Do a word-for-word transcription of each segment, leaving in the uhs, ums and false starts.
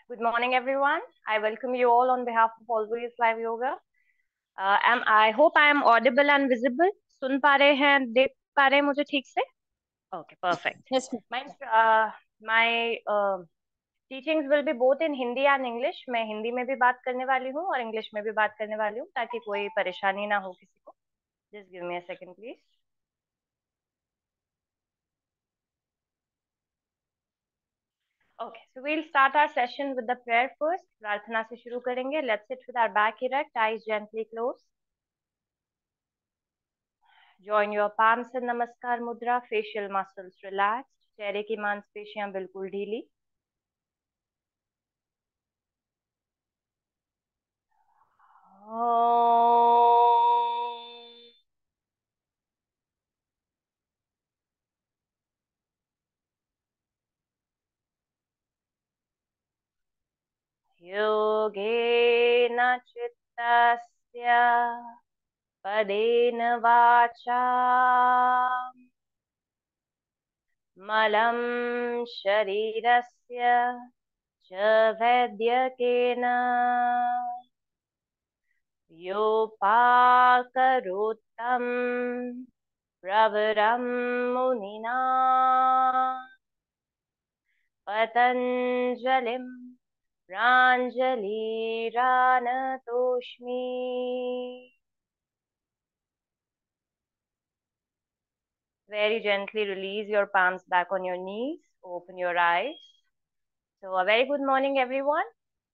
Good morning, everyone. I welcome you all on behalf of Always Live Yoga. Uh, am I hope I am audible and visible. सुन पा रहे हैं, देख पा रहे हैं मुझे ठीक से? Okay, perfect. Yes, ma'am. My uh, my uh, teachings will be both in Hindi and English. मैं हिंदी में भी बात करने वाली हूँ और इंग्लिश में भी बात करने वाली हूँ ताकि कोई परेशानी ना हो किसी को. Just give me a second, please. Okay, so we'll start our session with the prayer first. प्रार्थना से शुरू करेंगे. Let's sit with our back erect, eyes gently closed. Join your palms in नमस्कार मुद्रा. Facial muscles relaxed. चेहरे की मांसपेशियां बिल्कुल ढीली. योगेन चित्तस्य पदेन वाचा मलं शरीरस्य च वैद्यकेन योपाकरोत्तं प्रवरं मुनिना पतञ्जलिं प्राञ्जलिरानतोऽस्मि. Very gently release your palms back on your knees. Open your eyes. So a very good morning, everyone.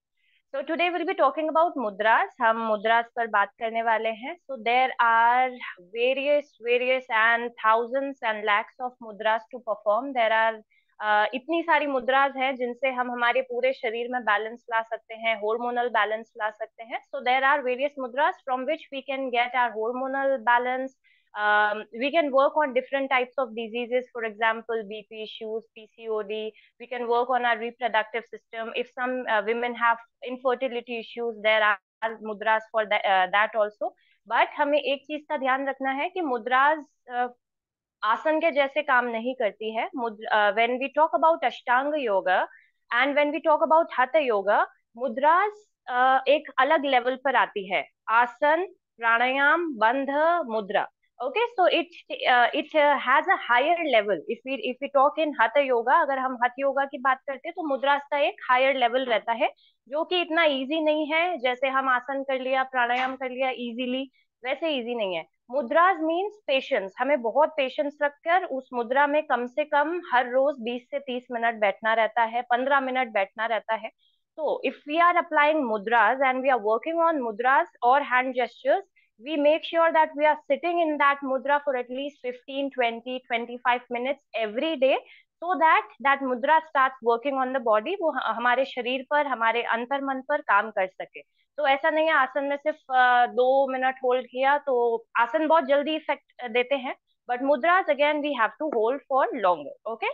So today we'll be talking about mudras. हम mudras पर बात करने वाले हैं. So there are various, various and thousands and lakhs of mudras to perform. There are uh, इतनी सारी मुद्राज हैं जिनसे हम हमारे पूरे शरीर में बैलेंस ला सकते हैं, hormonal balance ला सकते हैं. So there are various mudras from which we can get our hormonal balance. Um, we can work on different types of diseases, for example, B P issues, P C O D. We can work on our reproductive system. If some uh, women have infertility issues, there are mudras for that, uh, that also. But हमें एक चीज का ध्यान रखना है कि मुद्राज uh, आसन के जैसे काम नहीं करती है. When we talk about Ashtanga yoga and when we talk about Hatha yoga, मुद्राज uh, एक अलग लेवल पर आती है. आसन, प्राणायाम, बंध, मुद्रा. Okay, so it uh, it uh, has a higher level. If we if we talk in Hatha yoga, अगर हम हठ योगा की बात करते हैं तो मुद्रास का एक higher level रहता है जो कि इतना easy नहीं है. जैसे हम आसन कर लिया, प्राणायाम कर लिया easily, वैसे easy नहीं है. Mudras means patience. हमें बहुत पेशेंस रखकर उस मुद्रा में कम से कम हर रोज बीस से तीस मिनट बैठना रहता है, पंद्रह मिनट बैठना रहता है. So if we are applying mudras and we are working on mudras or hand gestures, we make sure that we are sitting in that mudra for at least fifteen, twenty, twenty-five minutes every day, so that that mudra starts working on the body. वो हमारे शरीर पर, हमारे अंतर मन पर काम कर सके. तो ऐसा नहीं है आसन में सिर्फ दो मिनट होल्ड किया तो आसन बहुत जल्दी इफेक्ट देते हैं. But mudras again we have to hold for longer. Okay,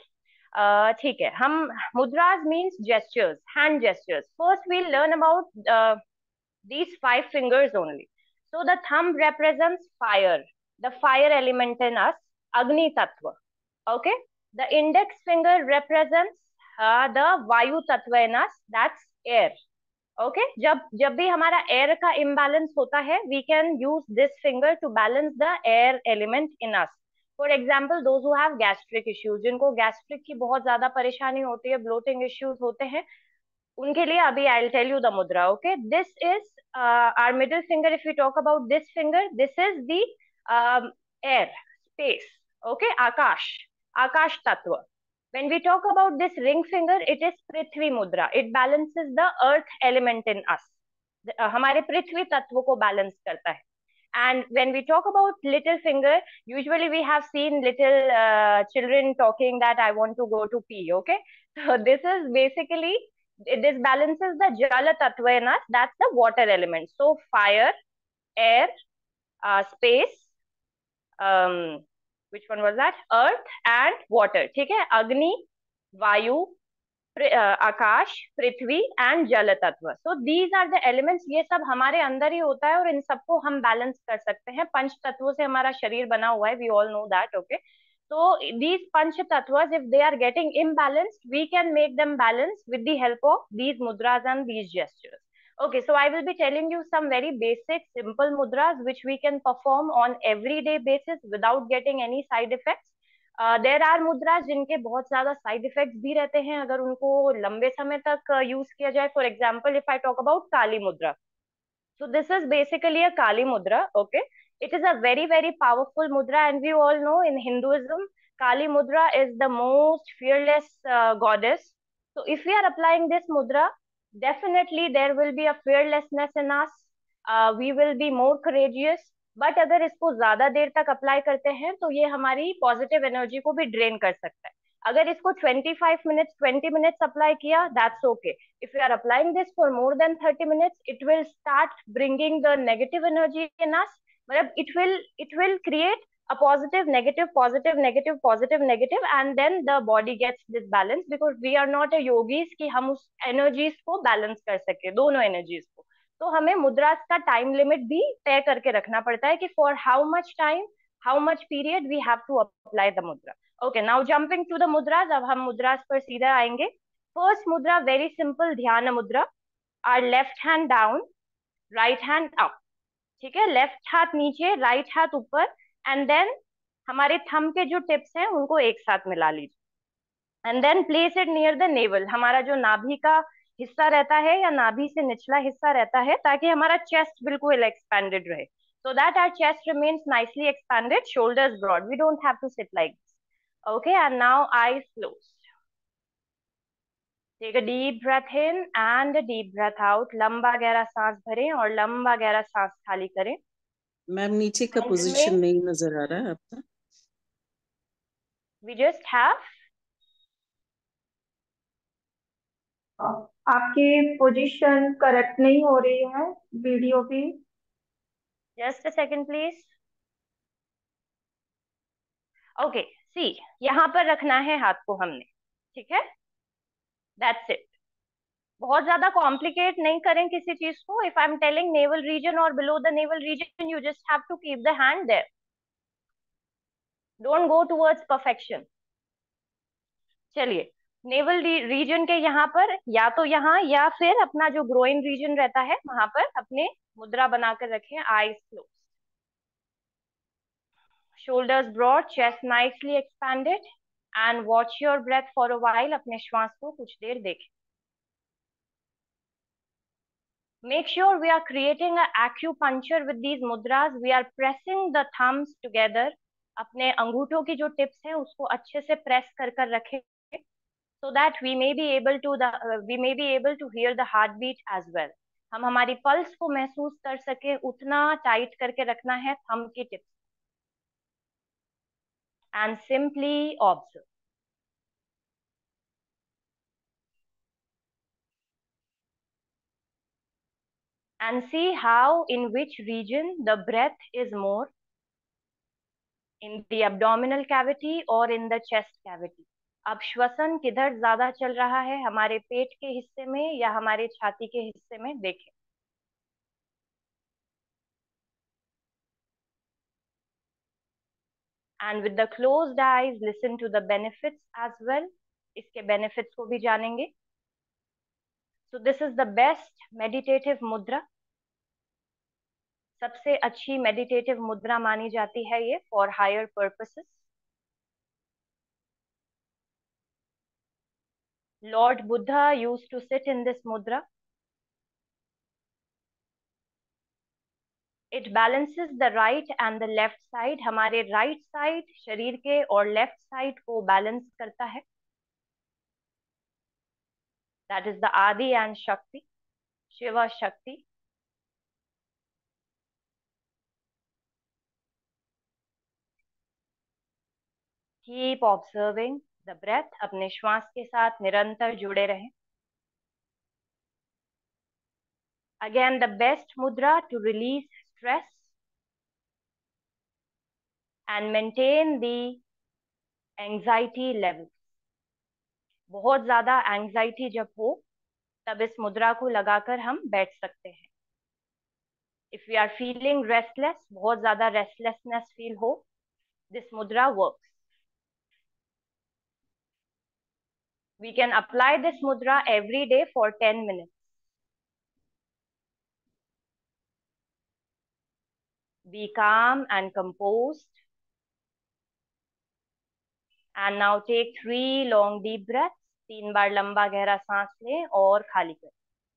ठीक है. हम mudras means gestures, hand gestures. First we learn about these five fingers only. So the thumb represents fire, the fire element in us, Agni Tattva. Okay. The index finger represents uh, the Vayu Tattva in us, that's air. Okay. जब जब भी हमारा air का imbalance होता है, we can use this finger to balance the air element in us. For example, those who have gastric issues, जिनको gastric की बहुत ज्यादा परेशानी होती है, bloating issues होते हैं, उनके लिए अभी I will tell you the mudra. Okay, this is our middle finger. If you talk about this finger, this is the air, space. Okay, aakash, aakash tattva. when we talk about this ring finger, it is prithvi mudra. It balances the earth element in us. uh, हमारे पृथ्वी तत्व को balance करता है. And when we talk about little finger, usually we have seen little uh, children talking that I want to go to pee. Okay, so this is basically, this balances the jala tattva in us, that's the water element. So fire, air, uh, space, um which one was that, earth and water. ठीक है, अग्नि, वायु, आकाश, पृथ्वी and jal tattva. So these are the elements. ये सब हमारे अंदर ही होता है और इन सबको हम बैलेंस कर सकते हैं. पंच तत्वों से हमारा शरीर बना हुआ है, we all know that. Okay, So these Panch Tattvas, if they are getting imbalanced, we can make them balance with the help of these mudras and these gestures. Okay, so I will be telling you some very basic, simple mudras which we can perform on everyday basis without getting any side effects. There are mudras जिनके बहुत ज्यादा side effects भी रहते हैं अगर उनको लंबे समय तक यूज किया जाए. For example, if I talk about Kali mudra, so this is basically a Kali Mudra, okay? It is a very, very powerful mudra, and we all know in Hinduism, Kali Mudra is the most fearless uh, goddess. So if we are applying this mudra, definitely there will be a fearlessness in us. Uh, we will be more courageous. But अगर इसको ज्यादा देर तक apply करते हैं तो ये हमारी positive energy को भी ड्रेन कर सकता है. अगर इसको twenty-five minutes, twenty minutes apply किया, that's okay. If you are applying this for more than thirty minutes, it will start bringing the negative energy in us. But it will it will create a positive, negative, positive, negative, positive, negative, and then the body gets disbalanced because we are not a yogis कि हम उस energies को balance कर सके, दोनों energies को. तो हमें मुद्रास का टाइम लिमिट भी तय करके रखना पड़ता है कि for how much time, how much period we have to apply the mudra. Okay, now jumping to the mudras. अब हम मुद्रास पर सीधा आएंगे. फर्स्ट मुद्रा very simple, dhyan mudra. Our left hand down, right hand up. ठीक है, लेफ्ट हाथ नीचे, राइट हाथ ऊपर, एंड देन हमारे थंब के जो टिप्स हैं उनको एक साथ मिला लीजिए. And then place it near the navel. हमारा जो नाभि का हिस्सा रहता है या नाभि से निचला हिस्सा रहता है, ताकि हमारा चेस्ट बिल्कुल एक्सपैंडेड रहे. So that our chest remains nicely expanded, shoulders broad. We don't have to sit like this. Okay, and now eyes closed. Take a deep breath in and a deep breath out. लंबा गहरा सांस भरें और लंबा गहरा सांस खाली करें. मैम नीचे का And पोजीशन remain. नहीं नजर आ रहा है आपका. We just have. आपकी पोजीशन करेक्ट नहीं हो रही है वीडियो की. Just a second, please. Okay, see, यहाँ पर रखना है हाथ को हमने. ठीक है, that's it. बहुत ज्यादा कॉम्प्लिकेट नहीं करें किसी चीज को. If I am telling navel region और below the navel region, you just have to keep the hand there. Don't go towards perfection. चलिए, नेवल रीजन के यहाँ पर या तो यहाँ या फिर अपना जो ग्रोइन रीजन रहता है वहां पर अपने मुद्रा बनाकर रखें. Eyes close, shoulders broad, chest nicely expanded, and watch your breath for a while. अपने श्वास को कुछ देर देखें. Make sure we are creating an acupuncture with these mudras. We are pressing the thumbs together. अपने अंगूठों की जो टिप्स हैं उसको अच्छे से प्रेस कर कर रखें, so that we may be able to the uh, we may be able to hear the heartbeat as well. हम हमारी पल्स को महसूस कर सके उतना टाइट करके रखना है थंब की tips. And simply observe. And see how in which region the breath is more, in the abdominal cavity or in the chest cavity. अब श्वसन किधर ज्यादा चल रहा है, हमारे पेट के हिस्से में या हमारे छाती के हिस्से में, देखें. And with the closed eyes, listen to the benefits as well. इसके benefits को भी जानेंगे. So this is the best meditative mudra. सबसे अच्छी meditative मुद्रा मानी जाती है ये for higher purposes. Lord Buddha used to sit in this mudra. It balances the right and the left side. हमारे right side शरीर के और left side को balance करता है. That is the Adi and Shakti, Shiva Shakti. Keep observing the breath. अपने श्वास के साथ निरंतर जुड़े रहें. Again, the best mudra to release stress and maintain the anxiety level. बहुत ज्यादा एंजाइटी जब हो तब इस मुद्रा को लगाकर हम बैठ सकते हैं. If we are feeling restless, बहुत ज्यादा restlessness feel हो, this mudra works. We can apply this mudra every day for ten minutes. Be calm and composed. And now take three long deep breaths. तीन बार लंबा गहरा सांस लें और खाली करें.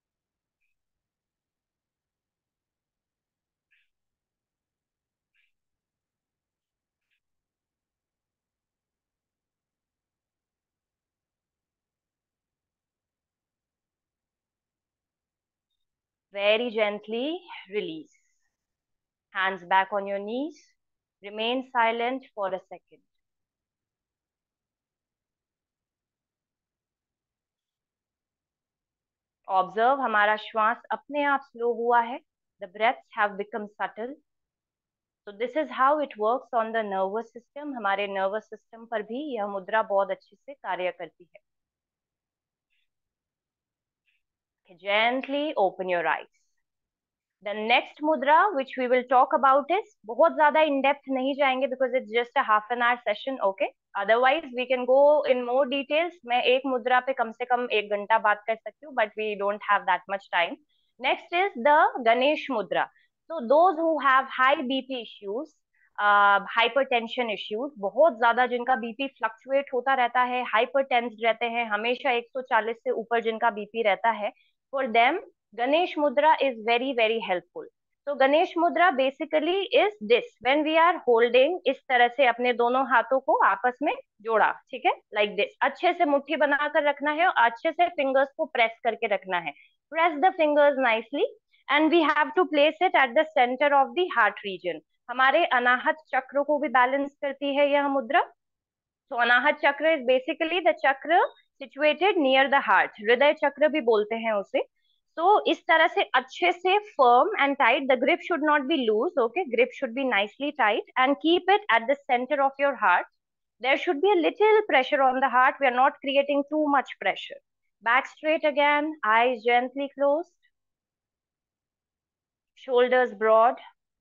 Very gently release. Hands back on your knees. Remain silent for a second. Observe हमारा श्वास अपने आप स्लो हुआ है. The breaths have become subtle. So this is how it works on the nervous system. हमारे nervous system पर भी यह मुद्रा बहुत अच्छे से कार्य करती है. Gently open your eyes. The next mudra which we will talk about is, बहुत ज़्यादा in depth नहीं जाएंगे because it's just a half an hour session, okay? Otherwise we can go in more details. मैं एक मुद्रा पे कम से कम एक घंटा बात कर सकती हूँ, but we don't have that much time. Next is the Ganesh mudra. So those who have high B P issues, uh, hypertension issues, बहुत ज्यादा जिनका B P fluctuate होता रहता है, hypertensed रहते हैं, हमेशा एक सौ चालीस से ऊपर जिनका B P रहता है, for them Ganesh mudra is very very helpful. तो Ganesh mudra basically is this, when we are holding, इस तरह से अपने दोनों हाथों को आपस में जोड़ा, ठीक है, लाइक दिस. अच्छे से मुट्ठी बनाकर रखना है और अच्छे से फिंगर्स को प्रेस करके रखना है. Press the fingers nicely and we have to place it at the centre of the heart region. हमारे अनाहत चक्र को भी बैलेंस करती है यह मुद्रा. तो Anahata chakra is basically the chakra situated near the heart. हृदय चक्र भी बोलते हैं उसे. तो इस तरह से अच्छे से firm and tight. The grip should not be loose, okay? Grip should be nicely tight and keep it at the center of your heart. There should be a little pressure on the heart. We are not creating too much pressure. Back straight again, eyes gently closed, shoulders broad.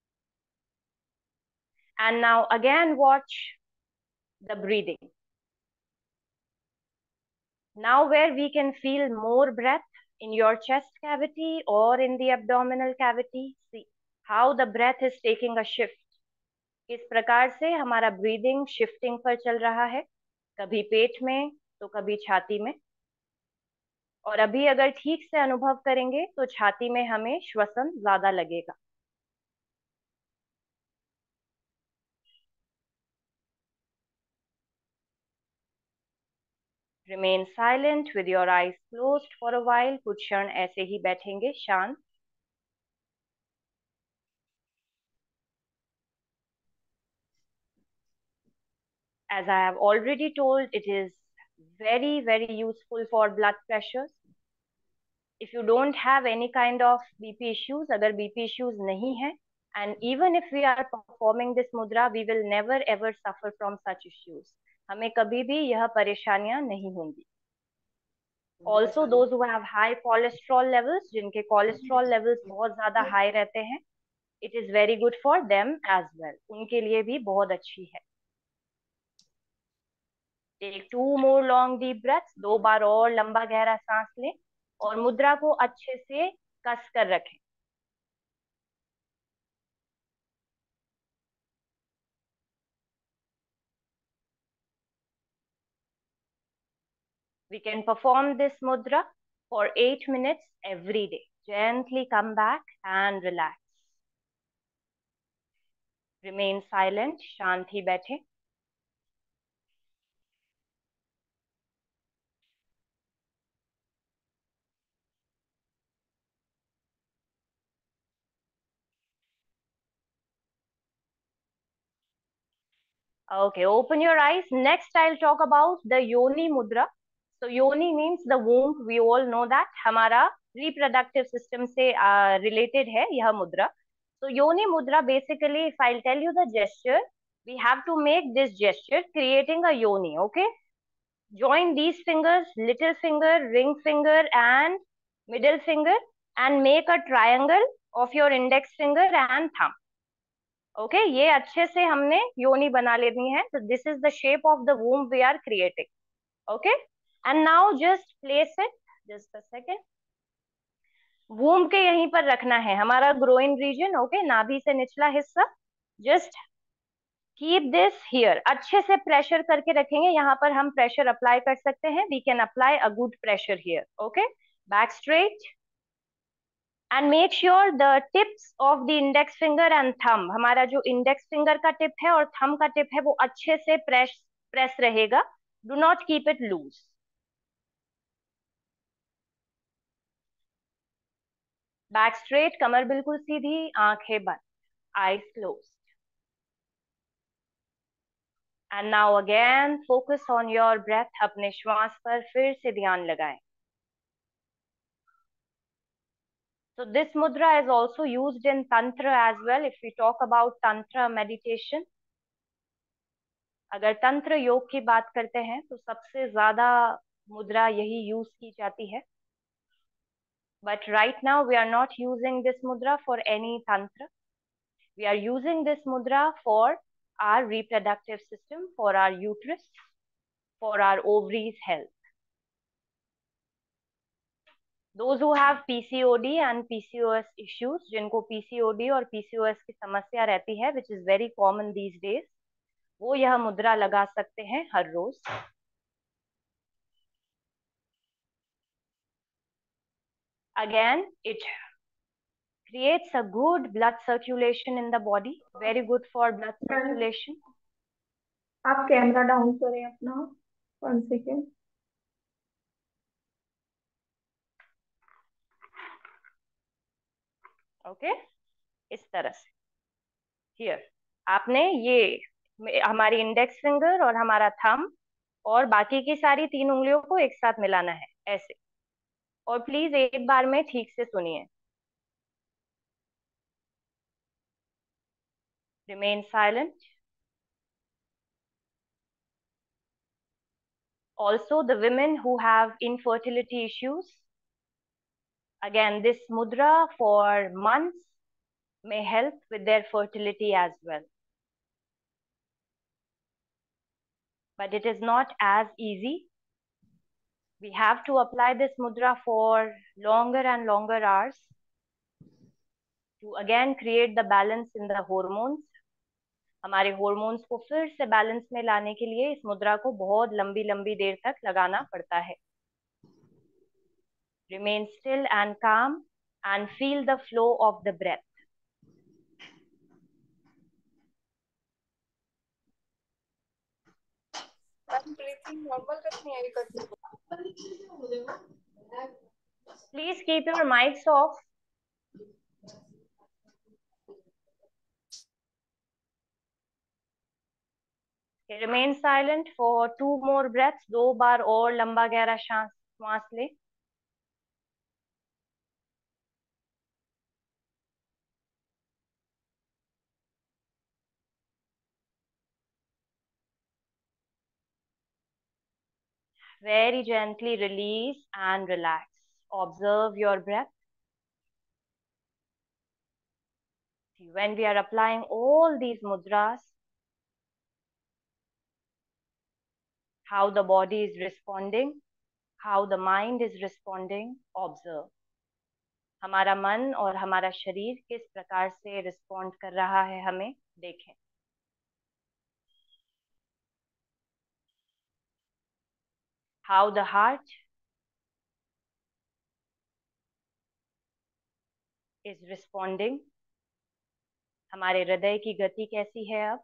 And now again watch the breathing. Now where we can feel more breath, in your chest cavity or in the abdominal cavity, see how the breath is taking a shift. इस प्रकार से हमारा breathing shifting पर चल रहा है, कभी पेट में तो कभी छाती में. और अभी अगर ठीक से अनुभव करेंगे तो छाती में हमें श्वसन ज्यादा लगेगा. Remain silent with your eyes closed for a while. कुछ क्षण ऐसे ही बैठेंगे शांत. As I have already told, it is very very useful for blood pressures. If you don't have any kind of B P issues, अगर B P issues नहीं है, and even if we are performing this mudra, we will never ever suffer from such issues. हमें कभी भी यह परेशानियां नहीं होंगी. Also those who have high cholesterol levels, जिनके cholesterol levels बहुत ज्यादा high रहते हैं, it is very good for them as well. उनके लिए भी बहुत अच्छी है. Take two more long deep breaths. दो बार और लंबा गहरा सांस लें और मुद्रा को अच्छे से कस कर रखें. We can perform this mudra for eight minutes every day. Gently come back and relax. Remain silent. शांत ही बैठे. Okay, open your eyes. Next, I'll talk about the Yoni Mudra. So Yoni means the womb. We all know that. हमारा reproductive system से uh, related है यह मुद्रा. So Yoni Mudra, basically, if I'll tell you the gesture, we have to make this gesture creating a Yoni, okay? Join these fingers, little finger, ring finger and middle finger and make a triangle of your index finger and thumb. Okay okay, ये अच्छे से हमने योनि बना लेनी है. तो this is the shape of the womb we are creating. Okay, and now just place it, just a second, womb के यहीं पर रखना है, हमारा ग्रोइन रीजन, ओके, नाभि से निचला हिस्सा। जस्ट कीप दिस हियर, अच्छे से प्रेशर करके रखेंगे, यहाँ पर हम प्रेशर अप्लाई कर सकते हैं, we can apply a good pressure here, okay. Back straight and make sure the tips of the index finger and thumb, हमारा जो इंडेक्स फिंगर का टिप है और थंब का टिप है वो अच्छे से प्रेस प्रेस रहेगा, do not keep it loose. Back straight, कमर बिल्कुल सीधी, आंखें बंद, eyes closed. And now again focus on your breath, अपने श्वास पर फिर से ध्यान लगाएं। So this mudra is also used in tantra as well. If we talk about tantra meditation, अगर तंत्र योग की बात करते हैं तो सबसे ज्यादा मुद्रा यही यूज की जाती है। But right now we are not using this mudra for any tantra. We are using this mudra for our reproductive system, for our uterus, for our ovaries health. Those who have P C O D and P C O S issues, जिनको P C O D और P C O S की समस्या रहती है, which is very common these days, वो यह मुद्रा लगा सकते हैं हर रोज। Again, it creates a good blood circulation in the body, very good for blood circulation. आप कैमरा डाउन करें अपना, वन सेकेंड। ओके, इस तरह से हियर आपने ये हमारी इंडेक्स फिंगर और हमारा थंब और बाकी की सारी तीन उंगलियों को एक साथ मिलाना है ऐसे, और प्लीज एक बार में ठीक से सुनिए। Remain silent. Also, the women who have infertility issues, again, this mudra for months may help with their fertility as well. But it is not as easy. We have to apply this mudra for longer and longer hours to again create the balance in the hormones. हमारे hormones को फिर से balance में लाने के लिए इस मुद्रा को बहुत लंबी लंबी देर तक लगाना पड़ता है। Remain still and calm and feel the flow of the breath. Please keep your mics off. Okay, remain silent for two more breaths. दो बार और लंबा गहरा सांस सांस ले। Very gently release and relax. Observe your breath. When we are applying all these mudras, how the body is responding, how the mind is responding, observe. हमारा मन और हमारा शरीर किस प्रकार से रिस्पॉन्ड कर रहा है हमें देखें। How the heart is responding. हमारे हृदय की गति कैसी है अब।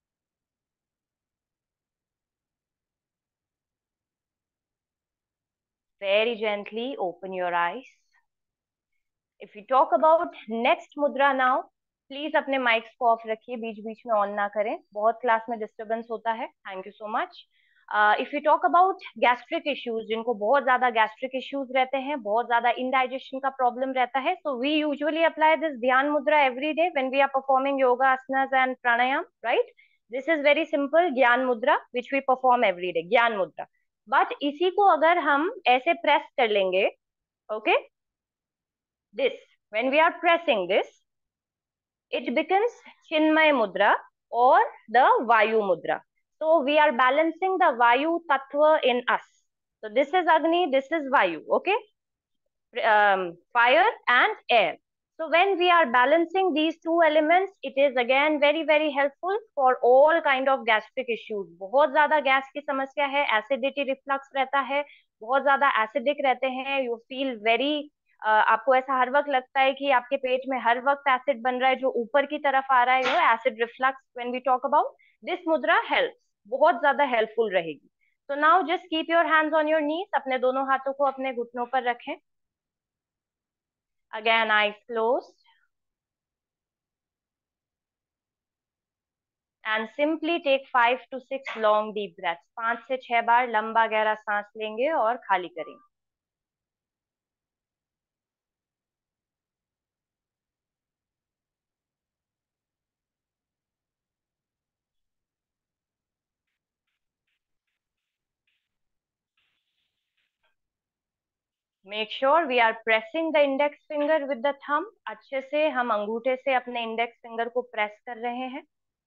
Very gently open your eyes. If we talk about next mudra now, please अपने माइक्स को ऑफ रखिए, बीच बीच में ऑन ना करें, बहुत क्लास में डिस्टरबेंस होता है। Thank you so much. If you talk about gastric issues, जिनको बहुत ज्यादा गैस्ट्रिक इश्यूज रहते हैं, बहुत ज्यादा इनडाइजेशन का प्रॉब्लम रहता है, so we usually apply this Dhyana mudra every day when we are performing yoga asanas and pranayama, right. This is very simple Gyan mudra which we perform every day, Gyan mudra. But इसी को अगर हम ऐसे प्रेस कर लेंगे, okay, this, when we are pressing this, it becomes Chinmay Mudra or the Vayu Mudra. So we are balancing the Vayu Tattva in us. So this is Agni, this is Vayu, okay? Um, fire and air. So when we are balancing these two elements, it is again very very helpful for all kind of gastric issues. बहुत ज्यादा gas की समस्या है, acidity reflux रहता है, बहुत ज्यादा acidic रहते हैं, यू फील वेरी, आपको ऐसा हर वक्त लगता है कि आपके पेट में हर वक्त एसिड बन रहा है जो ऊपर की तरफ आ रहा है, you acid reflux when we talk about this mudra help, बहुत ज्यादा हेल्पफुल रहेगी. So now just keep your hands on your knees, अपने दोनों हाथों को अपने घुटनों पर रखें. Again, eyes closed. And simply take five to six long deep breaths. पांच से छह बार लंबा गहरा सांस लेंगे और खाली करेंगे. Make sure we are pressing the index finger with the thumb. अच्छे से हम अंगूठे से अपने इंडेक्स फिंगर को प्रेस कर रहे हैं.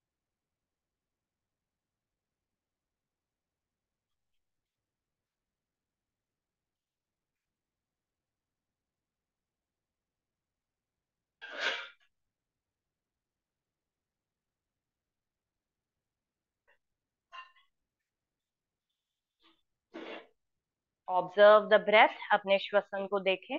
Observe the breath. अपने श्वसन को देखें.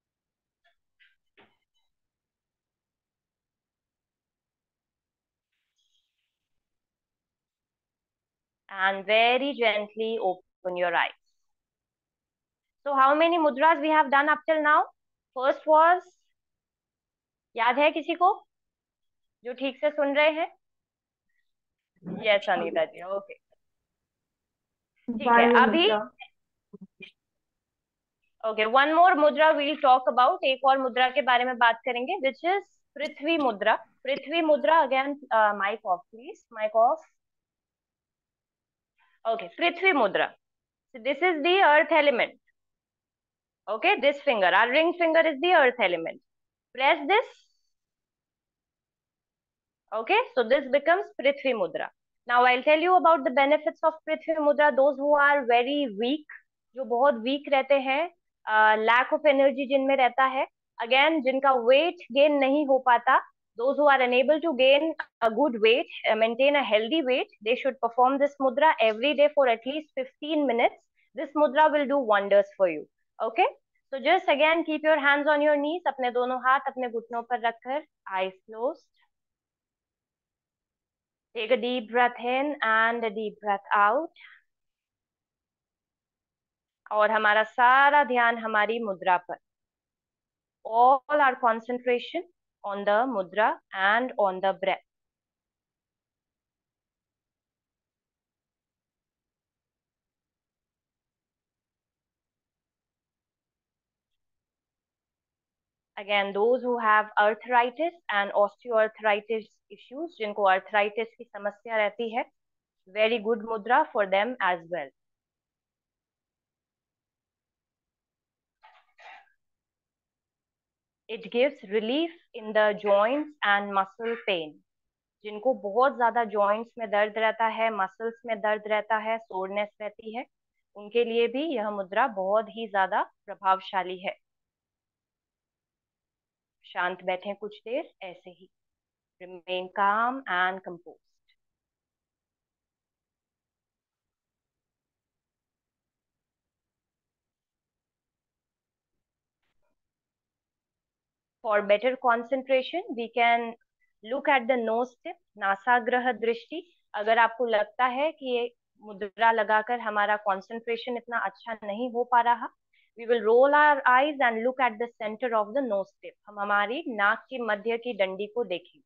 And very gently open your eyes. So how many mudras we have done up till now? First was, याद है किसी को जो ठीक से सुन रहे हैं? Yes, अनीता जी. Okay. ठीक है. वायु अभी मुद्रा. ओके, वन मोर मुद्रा वील टॉक अबाउट. एक और मुद्रा के बारे में बात करेंगे, which is Prithvi mudra. Prithvi mudra, again mic off please, mic off. Okay, Prithvi mudra. This is the earth element. Okay, this finger, our ring finger is the earth element. Press this. Okay, so this becomes Prithvi Mudra. Now I'll tell you about the benefits of Prithvi Mudra. Those who are very weak, जो बहुत weak रहते हैं, uh, lack of energy जिनमें रहता है, again जिनका weight gain नहीं हो पाता, those who are unable to gain a good weight, uh, maintain a healthy weight, they should perform this mudra every day for at least fifteen minutes. This mudra will do wonders for you. Okay, so just again keep your hands on your knees, अपने दोनों हाथ अपने घुटनों पर रखकर, eyes closed. Take a deep breath in and a deep breath out. और हमारा सारा ध्यान हमारी मुद्रा पर. All our concentration on the mudra and on the breath. Again, those who have arthritis and osteoarthritis issues, जिनको arthritis की समस्या रहती है, very good mudra for them as well. It gives relief in the joints and muscle pain. जिनको बहुत ज्यादा joints में दर्द रहता है, मसल्स में दर्द रहता है, सोरनेस रहती है, उनके लिए भी यह मुद्रा बहुत ही ज्यादा प्रभावशाली है. शांत बैठें कुछ देर ऐसे ही. Remain calm and composed. For better concentration, we can look at the nose tip, नासाग्रह दृष्टि. अगर आपको लगता है कि ये मुद्रा लगाकर हमारा concentration इतना अच्छा नहीं हो पा रहा, we will roll our eyes and look at the center of the nose tip. हम हमारी नाक की मध्य की डंडी को देखें.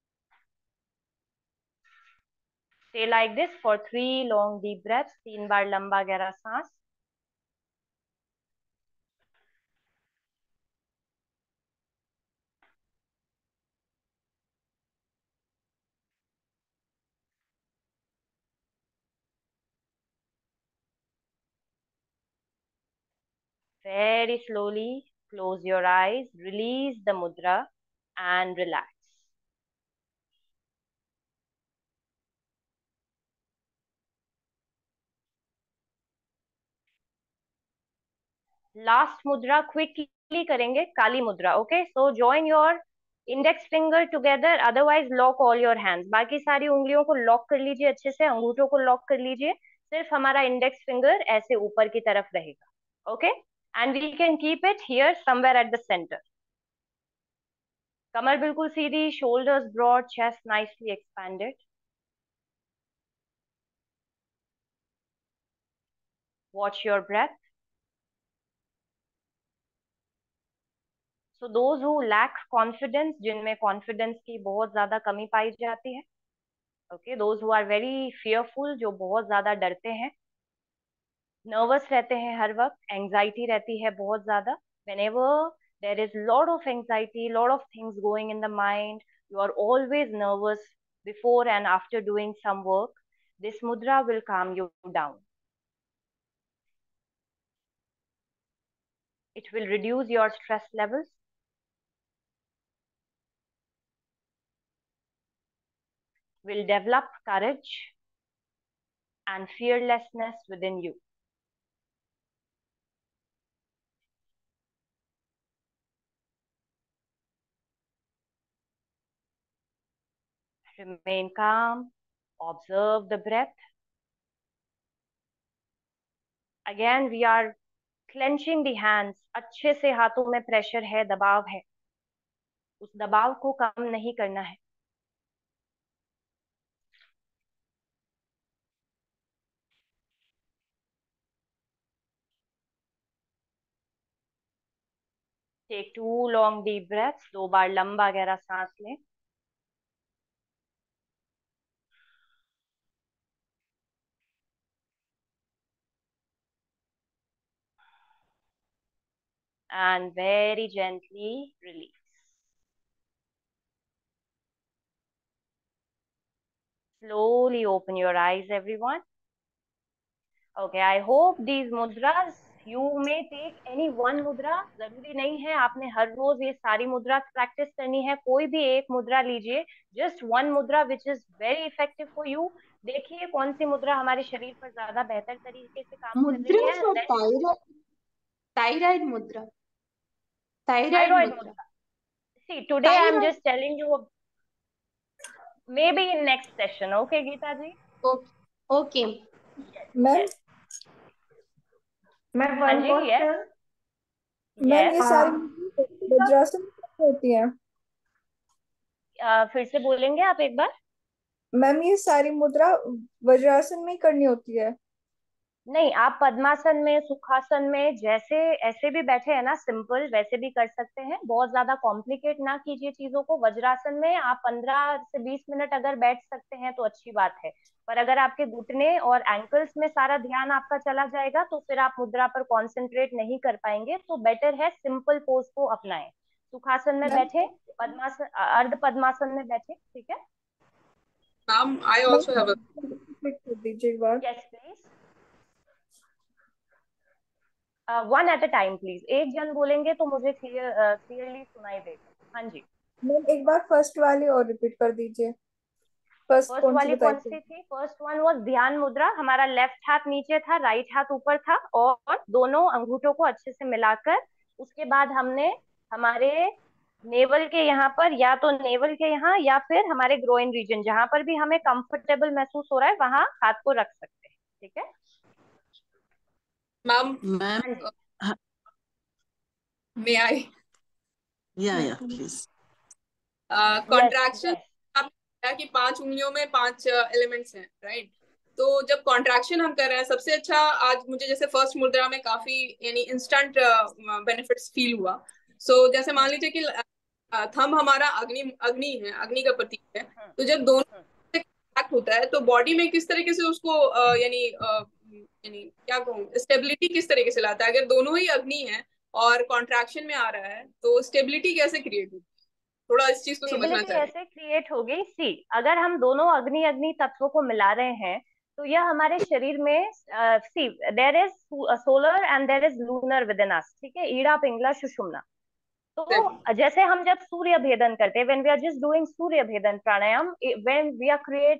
Stay like this for three long deep breaths. तीन बार लंबा गहरा सांस. Very slowly close your eyes, release the mudra and relax. Last mudra quickly करेंगे, Kali mudra. Okay, so join your index finger together, otherwise lock all your hands. बाकी सारी उंगलियों को lock कर लीजिए अच्छे से, अंगूठों को लॉक कर लीजिए. सिर्फ हमारा इंडेक्स फिंगर ऐसे ऊपर की तरफ रहेगा. Okay, and we can keep it here somewhere at the centre. कमर बिल्कुल सीधी, shoulders broad, chest nicely expanded. Watch your breath. So those who lack confidence, जिनमें कॉन्फिडेंस की बहुत ज्यादा कमी पाई जाती है. Okay, those who are very fearful, जो बहुत ज्यादा डरते हैं, नर्वस रहते हैं हर वक्त, एंजाइटी रहती है बहुत ज्यादा. whenever there is lot of anxiety, lot of things going in the mind, you are always nervous before and after doing some work, this mudra will calm you down. It will reduce your stress levels, will develop courage and fearlessness within you. Remain calm, observe the breath. Again we are clenching the hands. अच्छे से हाथों में pressure है, दबाव है, उस दबाव को कम नहीं करना है. Take two long deep breaths. दो बार लंबा गहरा सांस लें. And very gently release. Slowly open your eyes, everyone. Okay, I hope these mudras, you may take any one mudra. जरूरी नहीं है आपने हर रोज ये सारी मुद्रा प्रैक्टिस करनी है. कोई भी एक मुद्रा लीजिए, just one mudra which is very effective for you. देखिए कौन सी मुद्रा हमारे शरीर पर ज्यादा बेहतर तरीके से काम कर रही मुद्रा है. For Then thyroid thyroid mudra thyroid thyroid mudra mudra. See, today I am thyroid just telling you, maybe in next session. Okay, Geeta ji? Okay ma'am Yes. Ma'am हाँ वन जी, yes, क्वेश्चन मैम, ये yes. सारी हाँ वज्रासन कैसे होती है? अ, फिर से बोलेंगे आप एक बार? मैम ये सारी मुद्रा वज्रासन में ही करनी होती है? नहीं, आप पद्मासन में, सुखासन में, जैसे ऐसे भी बैठे हैं ना सिंपल, वैसे भी कर सकते हैं. बहुत ज्यादा कॉम्प्लिकेट ना कीजिए चीजों को. वज्रासन में आप पंद्रह से बीस मिनट अगर बैठ सकते हैं तो अच्छी बात है. पर अगर आपके घुटने और एंकल्स में सारा ध्यान आपका चला जाएगा तो फिर आप मुद्रा पर कॉन्सेंट्रेट नहीं कर पाएंगे. तो बेटर है सिंपल पोज को अपनाएं. सुखासन में मैम बैठे, पद्मासन, अर्ध पद्मासन में बैठे. ठीक है, Ma'am, I also have a click कर दीजिए एक बार. Yes please. One at a time please. एक जन बोलेंगे तो मुझे क्लियर क्लियरली सुनाई देगा. हाँ जी. मैम एक बार फर्स्ट वाली और रिपीट कर दीजिए. फर्स्ट फर्स्ट कौन सी वाली बताई कौन थी? सी थी? फर्स्ट वन वाज ध्यान मुद्रा. हमारा लेफ्ट हाथ नीचे था, राइट हाथ ऊपर था, और दोनों अंगूठों को अच्छे से मिलाकर उसके बाद हमने हमारे नेवल के यहाँ पर, या तो नेवल के यहाँ या फिर हमारे ग्रोइन रीजन, जहां पर भी हमें कंफर्टेबल महसूस हो रहा है वहां हाथ को रख सकते हैं. ठीक है ma'am. मैम. हाँ जी. हाँ, May I? या या please. Uh, yes contraction. Yes. आपने बताया कि पांच उंगलियों में पांच एलिमेंट्स हैं, राइट? तो जब कॉन्ट्रैक्शन हम कर रहे हैं, सबसे अच्छा आज मुझे जैसे फर्स्ट मुद्रा में काफी यानी इंस्टेंट बेनिफिट्स फील हुआ. सो so, जैसे मान लीजिए कि थंब हमारा अग्नि अग्नि है, अग्नि का प्रतीक है. तो जब दोनों से कॉन्टैक्ट होता है तो बॉडी में किस तरीके से उसको अ, यानी अ, यानी क्या कहूँ, स्टेबिलिटी किस तरीके से लाता है? अगर दोनों ही अग्नि है और कॉन्ट्रैक्शन में आ रहा है तो स्टेबिलिटी कैसे क्रिएट होगी? थोड़ा इस चीज को समझना स्टेबिलिटी चाह रही ऐसे क्रिएट होगी. सी, अगर हम दोनों अग्नि अग्नि तत्वों को मिला रहे हैं तो यह हमारे शरीर में, see, there is solar and there is lunar within us. ठीक है, ईड़ा पिंगला सुषुम्ना. हूँ. तो जैसे हम जब सूर्य भेदन करते हैं, when we are just doing Surya Bhedana pranayama, when we are creating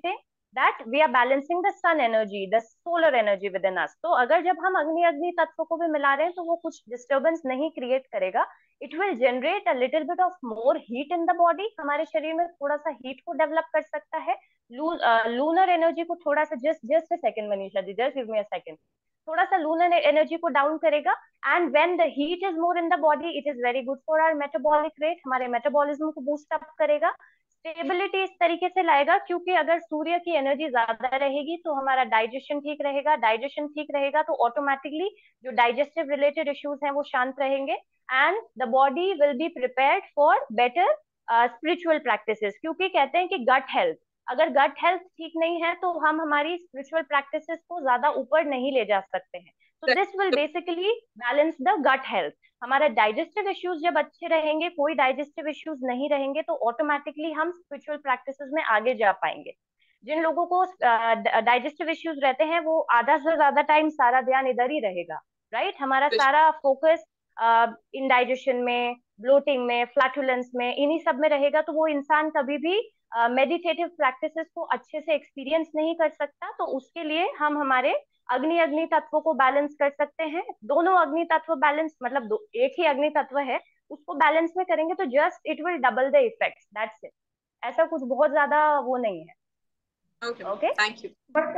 that we are balancing the sun energy, the solar energy within us. तो अगर जब हम अग्नि अग्नि तत्व को भी मिला रहे हैं तो वो कुछ disturbance नहीं create करेगा. It will generate a little bit of more heat in the body. हमारे शरीर में थोड़ा सा heat को develop कर सकता है. Lunar energy को थोड़ा सा just just a second Manisha ji, just give me a second. थोड़ा सा lunar energy को down करेगा. And when the heat is more in the body, it is very good for our metabolic rate. हमारे metabolism को boost up करेगा. Stability इस तरीके से लाएगा क्योंकि अगर सूर्य की एनर्जी ज्यादा रहेगी तो हमारा डाइजेशन ठीक रहेगा. डाइजेशन ठीक रहेगा तो ऑटोमेटिकली जो डाइजेस्टिव रिलेटेड इश्यूज हैं वो शांत रहेंगे. And the body will be prepared for better spiritual practices. क्योंकि कहते हैं कि गट हेल्थ, अगर गट हेल्थ ठीक नहीं है तो हम हमारी स्पिरिचुअल प्रैक्टिसेस को ज्यादा ऊपर नहीं ले जा सकते हैं. तो this will basically balance the gut health. हमारा डाइजेस्टिव इश्यूज जब अच्छे रहेंगे, कोई डाइजेस्टिव इश्यूज नहीं रहेंगे तो ऑटोमेटिकली हम स्पिरिचुअल प्रैक्टिसेस में आगे जा पाएंगे. जिन लोगों को डाइजेस्टिव इश्यूज रहते हैं वो आधा से ज्यादा टाइम सारा ध्यान इधर ही रहेगा, राइट right? हमारा सारा फोकस इंडाइजेशन में, ब्लोटिंग में, फ्लैटुलेंस में, इन्हीं सब में रहेगा. तो वो इंसान कभी भी मेडिटेटिव uh, प्रैक्टिसेस को अच्छे से एक्सपीरियंस नहीं कर सकता. तो उसके लिए हम हमारे अग्नि अग्नि तत्वों को बैलेंस कर सकते हैं. दोनों अग्नि तत्व बैलेंस, मतलब दो, एक ही अग्नि तत्व है, उसको बैलेंस में करेंगे तो just it will double the effects, that's it. ऐसा कुछ बहुत ज्यादा वो नहीं है. Okay, thank you. But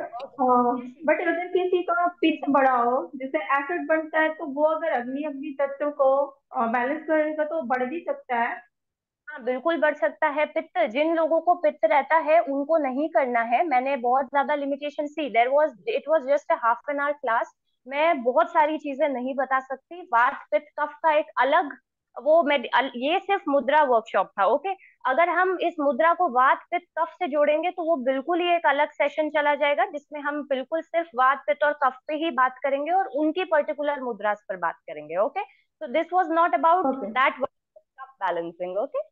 but अगर किसी का पित्त बड़ा हो, जैसे एसिड बनता है, तो वो अगर अग्नि अग्नि तत्व को बैलेंस करेगा तो बढ़ भी सकता है. हाँ, बिल्कुल बढ़ सकता है. पित्त, जिन लोगों को पित्त रहता है उनको नहीं करना है. मैंने बहुत ज्यादा limitation see. There was it was just a half an hour class. मैं बहुत सारी चीजें नहीं बता सकती. वात पित्त कफ का एक अलग वो मैं ये सिर्फ मुद्रा वर्कशॉप था. ओके, अगर हम इस मुद्रा को वात पित्त कफ से जोड़ेंगे तो वो बिल्कुल ही एक अलग सेशन चला जाएगा जिसमें हम बिल्कुल सिर्फ वात पित्त और कफ पे ही बात करेंगे और उनकी पर्टिकुलर मुद्रास पर बात करेंगे. Okay, so this was not about that balancing. Okay,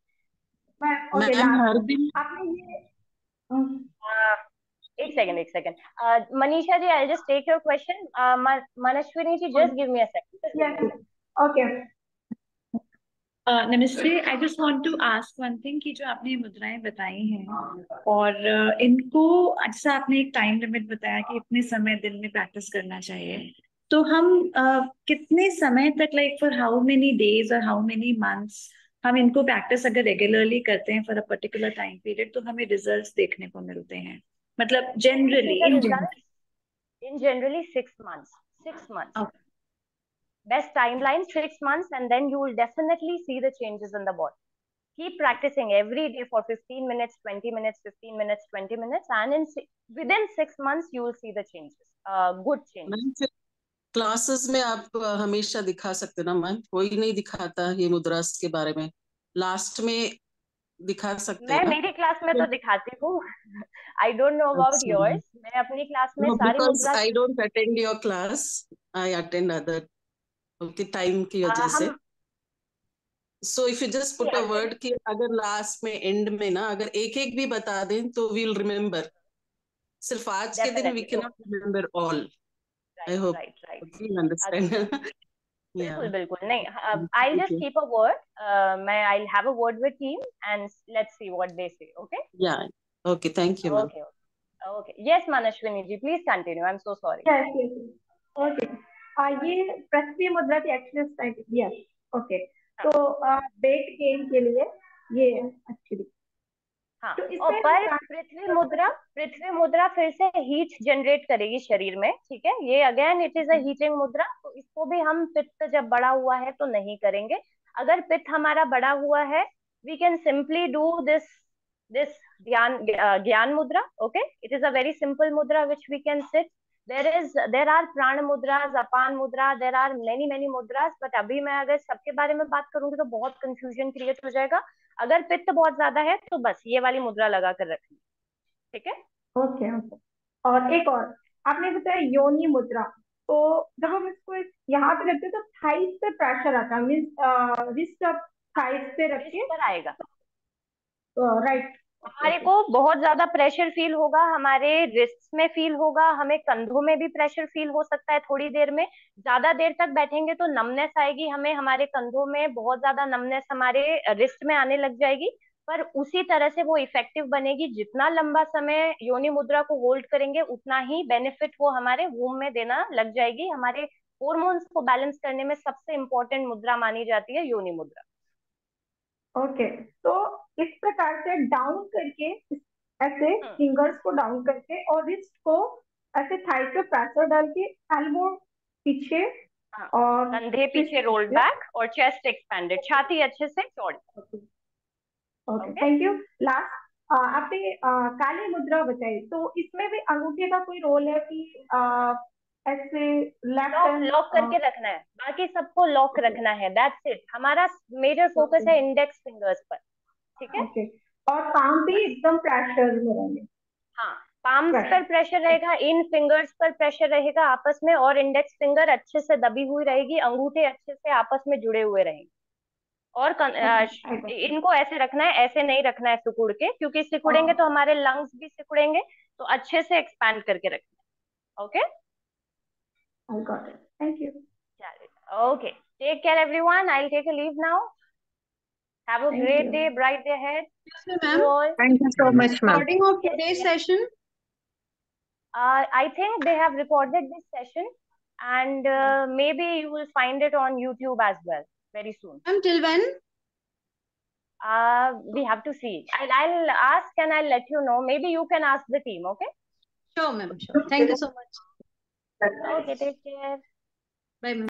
okay, हर दिन आपने ये एक सेकंड एक second Manisha ji, I just take your question. Manaswini ji, just give me a second. Okay, नमस्ते. I just want to ask one thing कि जो आपने मुद्राएं बताई हैं और uh, इनको, जैसा आपने एक टाइम लिमिट बताया कि इतने समय दिन में प्रैक्टिस करना चाहिए, तो हम uh, कितने समय तक, like for how many days और हाउ मेनी मंथ्स हम इनको प्रैक्टिस अगर रेगुलरली करते हैं for a particular time period तो हमें रिजल्ट्स देखने को मिलते हैं? मतलब generally in in generally six months. Six months best timeline, six months, and then you will definitely see the changes in the body. Keep practicing every day for fifteen minutes, twenty minutes, fifteen minutes, twenty minutes, and in within six months you will see the changes, uh, good changes. Classes में आप हमेशा दिखा सकते ना ma'am? कोई नहीं दिखाता ये मुद्रास के बारे में. लास्ट में दिखा सकते हैं. मैं मेरी क्लास में तो दिखाती हूँ. I don't know about yours. मैं अपनी क्लास में सारी मुद्रा. I don't attend your class. I attend other. Okay, time की वजह से. So if you just put a word कि अगर लास्ट में एंड में ना अगर एक एक भी बता दें तो वी विल रिमेम्बर. सिर्फ आज के दिन we can not remember all. I hope you understand. बिल्कुल बिल्कुल नहीं. I just keep a word. मैं I will have a word with team and let's see what they say. Okay, या okay, thank you. Okay okay, yes Manaswini ji, please continue. I am so sorry. Okay, ये पृथ्वी मुद्रा की exercise type. Yes, okay. तो weight gain के लिए ये actually. हाँ, और पर पृथ्वी मुद्रा पृथ्वी मुद्रा फिर से हीट जनरेट करेगी शरीर में. ठीक है, ये again it is a heating mudra. तो इसको भी हम पित्त जब बड़ा हुआ है तो नहीं करेंगे. अगर पित्त हमारा बड़ा हुआ है, we can simply do this this Dhyana Gyan mudra. Okay, it is a very simple mudra which we can sit. There is, there are प्राण मुद्रास, अपान मुद्रा, there are many many mudras. But अभी मैं अगर सबके बारे में बात करूंगी तो बहुत कंफ्यूजन क्रिएट हो जाएगा. अगर पित्त बहुत ज्यादा है तो बस ये वाली मुद्रा लगा कर रखनी. ठीक है, ओके ओके. और एक और आपने बताया योनि मुद्रा. तो जब हम इसको यहाँ पे रखते हैं तो थाइस पे प्रेशर आता है. मीन्स रिस्ट ऑफ थाइस पे रखिए पर आएगा. राइट. हमारे को बहुत ज्यादा प्रेशर फील होगा, हमारे रिस्ट में फील होगा, हमें कंधों में भी प्रेशर फील हो सकता है. थोड़ी देर में, ज्यादा देर तक बैठेंगे तो नमनेस आएगी हमें, हमारे कंधों में बहुत ज्यादा नमनेस हमारे रिस्ट में आने लग जाएगी. पर उसी तरह से वो इफेक्टिव बनेगी। जितना लंबा समय योनि मुद्रा को होल्ड करेंगे उतना ही बेनिफिट वो हमारे वूम में देना लग जाएगी। हमारे हॉर्मोन्स को बैलेंस करने में सबसे इम्पोर्टेंट मुद्रा मानी जाती है योनि मुद्रा। ओके okay, तो इस प्रकार से डाउन करके, ऐसे फिंगर्स को डाउन करके और रिस्ट को ऐसे थाई पे प्रेशर डाल के, एल्बो पीछे और कंधे पीछे रोल्ड बैक और चेस्ट एक्सपेंडेड, छाती अच्छे से चौड़ी। Okay, thank you. लास्ट आपने काली मुद्रा बताई, तो इसमें भी अंगूठे का कोई रोल है कि आ, ऐसे लॉक लॉक करके रखना है, बाकी सबको लॉक रखना है, दैट्स इट। हमारा मेजर फोकस है इंडेक्स फिंगर्स पर, ठीक है। okay. और पाम भी एकदम प्रेशर में रहेंगे। हाँ, पाम्स पर प्रेशर रहेगा, इन फिंगर्स पर प्रेशर रहेगा आपस में, और इंडेक्स फिंगर अच्छे से दबी हुई रहेगी, अंगूठे अच्छे से आपस में जुड़े हुए रहेंगे। और okay, इनको ऐसे रखना है, ऐसे नहीं रखना है सिकुड़ के, क्योंकि सिकुड़ेंगे तो हमारे लंग्स भी सिकुड़ेंगे। तो अच्छे से एक्सपैंड करके रखना है। Okay, I got it. Thank you. Okay, take care everyone. I'll take a leave now. Have a Thank great you. day, bright day ahead. Yes, ma'am. Thank you so much, ma'am. Recording of today's session. Uh, I think they have recorded this session, and uh, maybe you will find it on YouTube as well very soon. Until when? Uh, we have to see. I'll, I'll ask and I'll let you know. Maybe you can ask the team, okay? Sure, ma'am. Sure. Thank you so much. Okay, take care. Bye, ma'am.